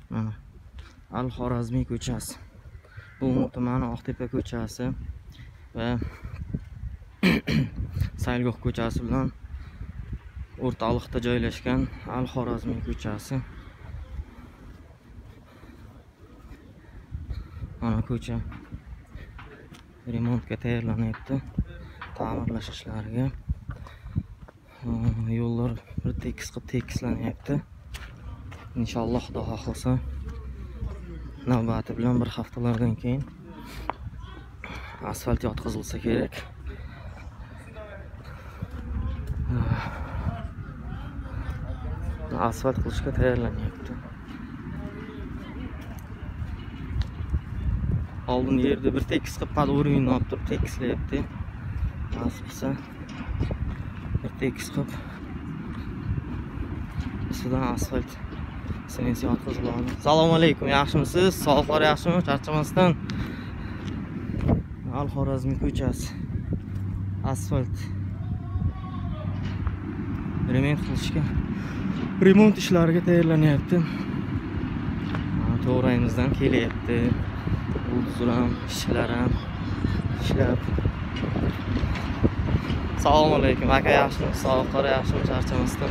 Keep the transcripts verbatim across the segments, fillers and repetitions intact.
Mana Al-Xorazmiy ko'chasi. Bu tumani Oqtepa ko'chasi va Saylgoh ko'chasi bilan o'rtalikda joylashgan Al-Xorazmiy ko'chasi. Mana ko'cha remontga tayyorlanyapti. Ta'mirlash ishlariga. Yo'llar bir tekis qilib tekislanyapti. Inshaalloh Xudo xohlasa navbati bilan bir haftalardan keyin asfalt yotqizilsa kerak. Asfalt qilishga tayyorlanyapti. Oldin yerda bir tekis qilib podvoringni olib turib tekislayapti. Asfaltsa bir tekis qilib ustidan asfalt smensi yotqiziladi. Assalomu alaykum, yaxshimisiz? Sog'liqlar yaxshimi? Charchamasdan. Al-Xorazmiy ko'chasi asfalt remont qilishga remont ishlariga tayyorlanyapti. To'g'rayimizdan kelyapti. Buldozor ham, ishchilar ham ishlab. Assalomu alaykum, aka yaxshimi? Sog'liqlar yaxshimi? Charchamasdan.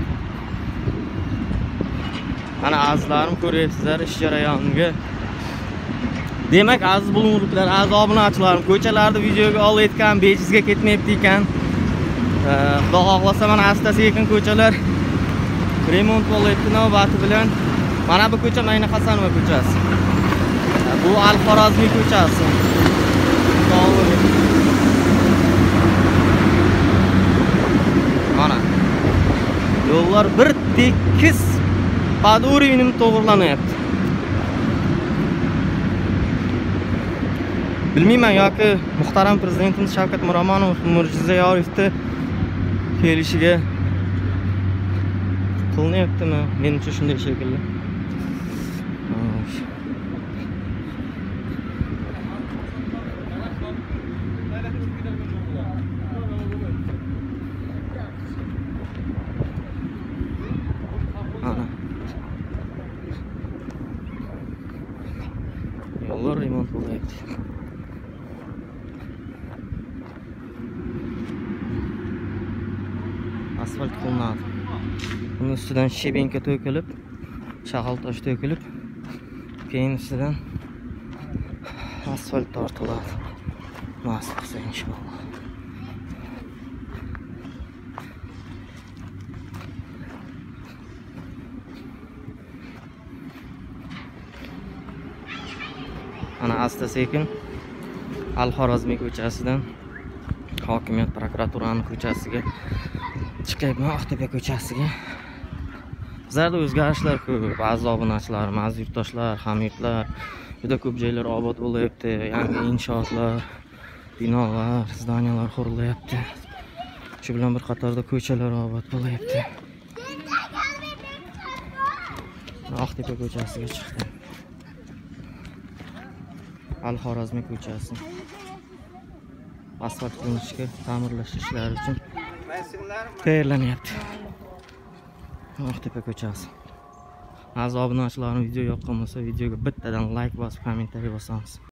Mana azizlarim ko'ryapsizlar ish jarayoniga. Demak, aziz bulung'urliklar, aziz obunachilarim, ko'chalarda videoga olayotgan bejizga ketmayapti ekan. Xudo xohlasa mana asta-sekin ko'chalar remont bo'layapti navbati bilan. Mana bu ko'cha Mayna Hasanova ko'chasi. Bu Al-Xorazmiy ko'chasi. Mana yo'llar bir tekis podvoringni to'g'rilanyapti. Bilmayman yoki muhtaram prezidentimiz Shavkat Miromonov Mirziyoyevni kelishiga qilinyaptimi? Menimcha shunday shekilli. Yo'llar remont bo'lyapti. Asfalt qilinadi. Uni ustidan shebenka to'kilib, shag'al tosh to'kilib, keyin ustidan asfalt tortiladi. Nasib qilsa inshaalloh. Ana asta-sekin Al-Xorazmiy ko'chasidan hokimiyat prokuraturani ko'chasiga chiqyapman, Oqtepa ko'chasiga. Bizlarda o'zgarishlar ko'p. Ba'zi obunachilar, ba'zi yurtdoshlar, hamyurtlar juda ko'p joylar obod bo'lyapti. Yangi inshootlar, binolar, zdaniyalar qurilyapti. Shu bilan bir qatorda ko'chalar obod bo'lyapti. Oqtepa ko'chasiga chiqdim. Al-Xorazmiy ko'chasi asfalt qilinishga, ta'mirlash ishlari uchun tayyorlanyapti. Oqtepa ko'chasi. Aziz obunachilarim, video yoqqan bo'lsa, videoga bittadan like bosib, kommentariy bosamiz.